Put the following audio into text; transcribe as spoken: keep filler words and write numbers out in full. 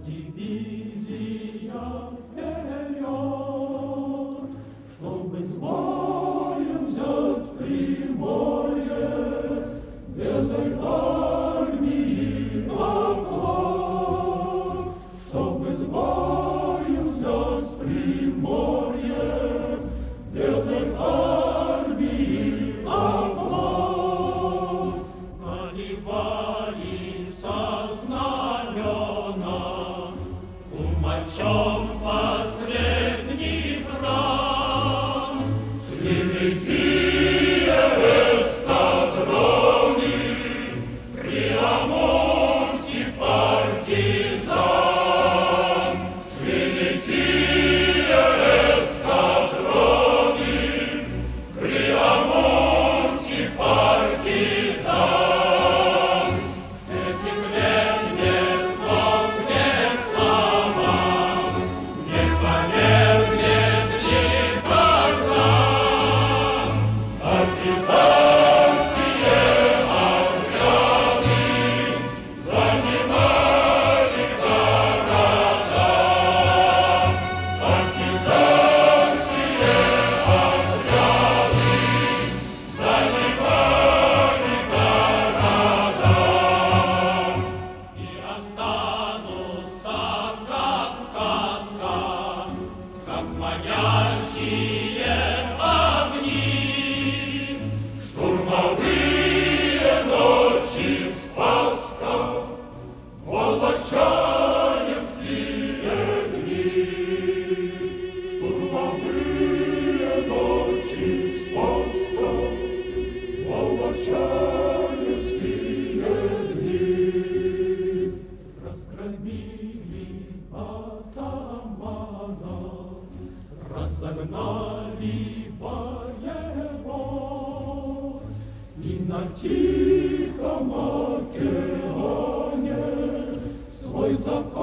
дивизия вперед, чтобы с боем взять Приморье, белой армии оплот, чтобы с боем взять Приморье, белой армии оплот. Наливали со знамена умочом последних ран, шли лихие эскадроны приамурских партизан, шли лихие эскадроны приамурских партизан. Этих лет не слов, не слова, не побед нет никогда. Партизанские отряды занимали города. Партизанские отряды занимали города. И останутся, как сказка, как манящие огни, штурмовые ночи Спасска, волочаевские дни. Штурмовые ночи Спасска, волочаевские дни. Разгромили атамана, разогнали воевод, и на Тихом океане свой закон